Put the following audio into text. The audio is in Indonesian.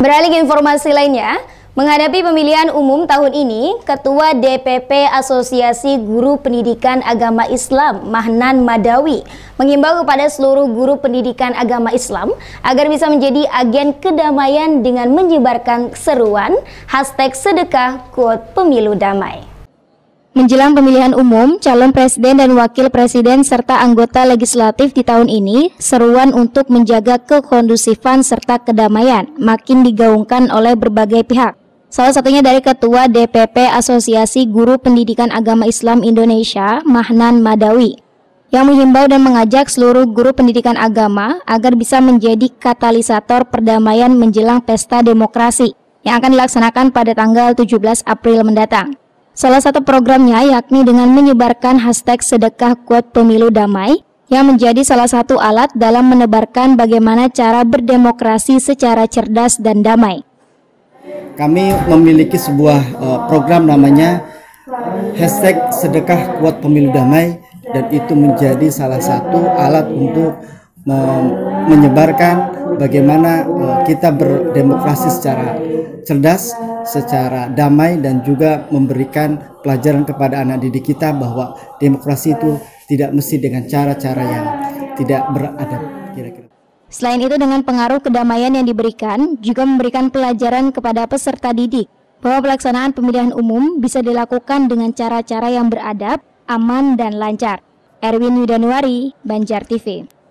Beralih ke informasi lainnya, menghadapi pemilihan umum tahun ini, Ketua DPP Asosiasi Guru Pendidikan Agama Islam, Mahnan Madawi, mengimbau kepada seluruh guru pendidikan agama Islam agar bisa menjadi agen kedamaian dengan menyebarkan seruan #sedekah quote pemilu damai. Menjelang pemilihan umum, calon presiden dan wakil presiden serta anggota legislatif di tahun ini, seruan untuk menjaga kekondusifan serta kedamaian makin digaungkan oleh berbagai pihak. Salah satunya dari Ketua DPP Asosiasi Guru Pendidikan Agama Islam Indonesia, Mahnan Madawi, yang menghimbau dan mengajak seluruh guru pendidikan agama agar bisa menjadi katalisator perdamaian menjelang pesta demokrasi yang akan dilaksanakan pada tanggal 17 April mendatang. Salah satu programnya yakni dengan menyebarkan #sedekah quote pemilu damai yang menjadi salah satu alat dalam menebarkan bagaimana cara berdemokrasi secara cerdas dan damai. Kami memiliki sebuah program namanya #sedekah quote pemilu damai, dan itu menjadi salah satu alat untuk menyebarkan bagaimana kita berdemokrasi secara cerdas, secara damai, dan juga memberikan pelajaran kepada anak didik kita bahwa demokrasi itu tidak mesti dengan cara-cara yang tidak beradab, kira-kira. Selain itu, dengan pengaruh kedamaian yang diberikan, juga memberikan pelajaran kepada peserta didik bahwa pelaksanaan pemilihan umum bisa dilakukan dengan cara-cara yang beradab, aman, dan lancar. Erwin Widanuari, Banjar TV.